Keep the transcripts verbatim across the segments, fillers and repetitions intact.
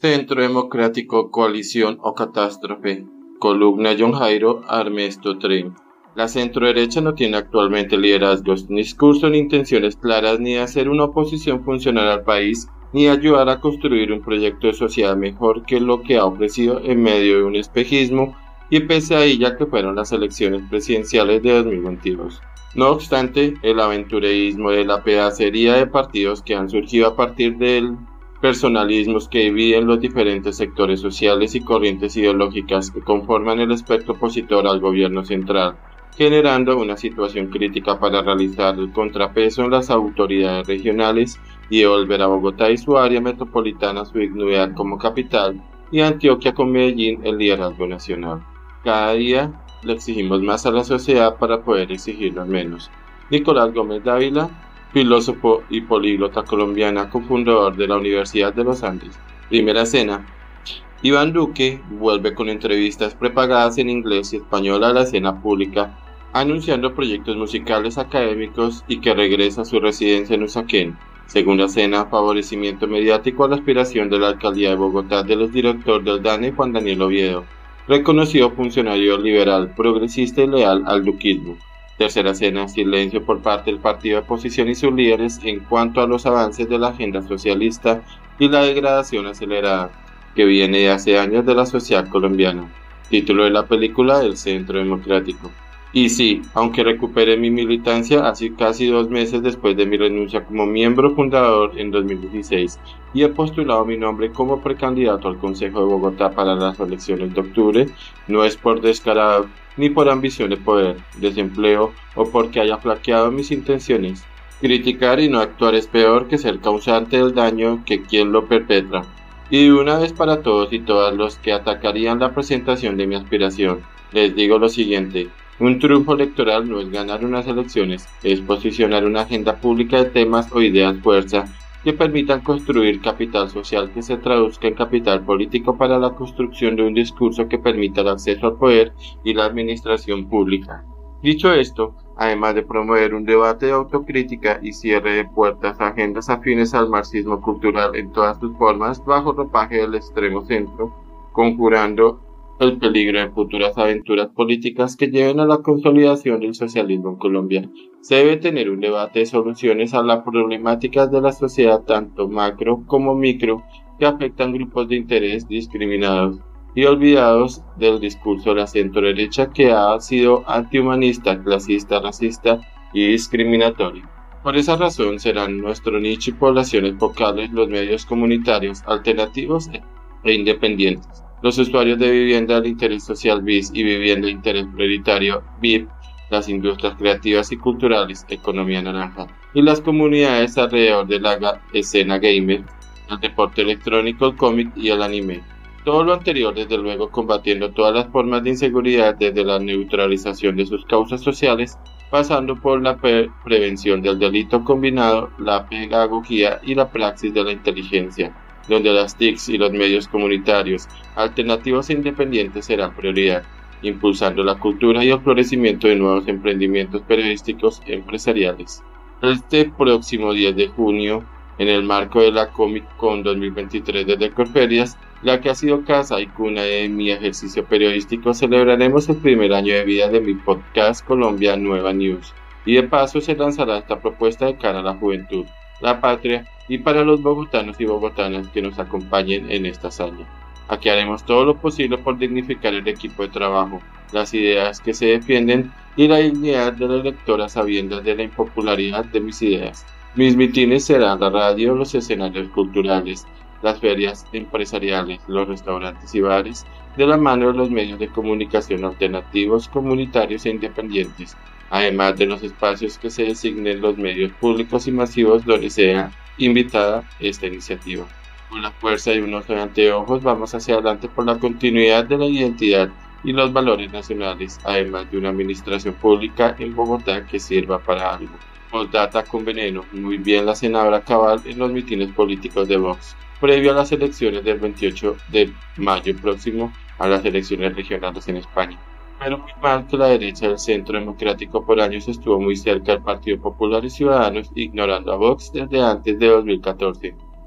Centro Democrático, Coalición o Catástrofe. Columna John Jairo Armesto Tren. La centroderecha no tiene actualmente liderazgos, ni discurso ni intenciones claras ni de hacer una oposición funcional al país, ni ayudar a construir un proyecto de sociedad mejor que lo que ha ofrecido en medio de un espejismo y pesadilla que fueron las elecciones presidenciales de dos mil veintidós. No obstante, el aventureísmo de la pedacería de partidos que han surgido a partir del personalismos que dividen los diferentes sectores sociales y corrientes ideológicas que conforman el espectro opositor al gobierno central, generando una situación crítica para realizar el contrapeso en las autoridades regionales y devolver a Bogotá y su área metropolitana su dignidad como capital y a Antioquia con Medellín el liderazgo nacional. Cada día le exigimos más a la sociedad para poder exigirlo menos. Nicolás Gómez Dávila, filósofo y políglota colombiana, cofundador de la Universidad de los Andes. Primera escena. Iván Duque vuelve con entrevistas prepagadas en inglés y español a la escena pública, anunciando proyectos musicales académicos y que regresa a su residencia en Usaquén. Segunda escena, favorecimiento mediático a la aspiración de la alcaldía de Bogotá del exdirector del D A N E, Juan Daniel Oviedo, reconocido funcionario liberal, progresista y leal al duquismo. Tercera escena, silencio por parte del partido de oposición y sus líderes en cuanto a los avances de la agenda socialista y la degradación acelerada que viene de hace años de la sociedad colombiana. Título de la película: El Centro Democrático. Y sí, aunque recuperé mi militancia hace casi dos meses después de mi renuncia como miembro fundador en dos mil dieciséis y he postulado mi nombre como precandidato al Consejo de Bogotá para las elecciones de octubre, no es por descarado ni por ambición de poder, desempleo o porque haya flaqueado mis intenciones. Criticar y no actuar es peor que ser causante del daño que quien lo perpetra. Y de una vez para todos y todas los que atacarían la presentación de mi aspiración, les digo lo siguiente: un triunfo electoral no es ganar unas elecciones, es posicionar una agenda pública de temas o ideas fuerza que permitan construir capital social que se traduzca en capital político para la construcción de un discurso que permita el acceso al poder y la administración pública. Dicho esto, además de promover un debate de autocrítica y cierre de puertas a agendas afines al marxismo cultural en todas sus formas bajo ropaje del extremo centro, conjurando el peligro de futuras aventuras políticas que lleven a la consolidación del socialismo en Colombia, se debe tener un debate de soluciones a las problemáticas de la sociedad tanto macro como micro que afectan grupos de interés discriminados y olvidados del discurso de la centroderecha que ha sido antihumanista, clasista, racista y discriminatorio. Por esa razón serán nuestro nicho y poblaciones focales los medios comunitarios, alternativos e independientes, los usuarios de vivienda de interés social B I S y vivienda de interés prioritario B I P, las industrias creativas y culturales, economía naranja, y las comunidades alrededor de la escena gamer, el deporte electrónico, el cómic y el anime. Todo lo anterior, desde luego, combatiendo todas las formas de inseguridad desde la neutralización de sus causas sociales, pasando por la pre prevención del delito combinado, la pedagogía y la praxis de la inteligencia, donde las T I Cs y los medios comunitarios, alternativos e independientes serán prioridad, impulsando la cultura y el florecimiento de nuevos emprendimientos periodísticos y empresariales. Este próximo diez de junio, en el marco de la Comic Con dos mil veintitrés desde Corferias, la que ha sido casa y cuna de mi ejercicio periodístico, celebraremos el primer año de vida de mi podcast Colombia Nueva News, y de paso se lanzará esta propuesta de cara a la juventud, la patria y para los bogotanos y bogotanas que nos acompañen en esta hazaña. Aquí haremos todo lo posible por dignificar el equipo de trabajo, las ideas que se defienden y la dignidad de la lectora sabiendas de la impopularidad de mis ideas. Mis mitines serán la radio, los escenarios culturales, las ferias empresariales, los restaurantes y bares, de la mano de los medios de comunicación alternativos, comunitarios e independientes, además de los espacios que se designen los medios públicos y masivos donde sea invitada esta iniciativa. Con la fuerza de un ojo de anteojos vamos hacia adelante por la continuidad de la identidad y los valores nacionales, además de una administración pública en Bogotá que sirva para algo. Postdata con veneno, muy bien la senadora Cabal en los mitines políticos de Vox, previo a las elecciones del veintiocho de mayo próximo a las elecciones regionales en España. Pero muy mal que la derecha del Centro Democrático por años estuvo muy cerca del Partido Popular y Ciudadanos, ignorando a Vox desde antes de dos mil catorce.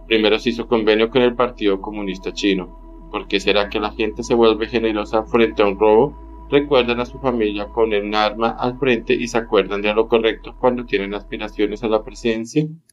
Primero se hizo convenio con el Partido Comunista Chino. ¿Por qué será que la gente se vuelve generosa frente a un robo? Recuerdan a su familia con un arma al frente y se acuerdan de lo correcto cuando tienen aspiraciones a la presidencia.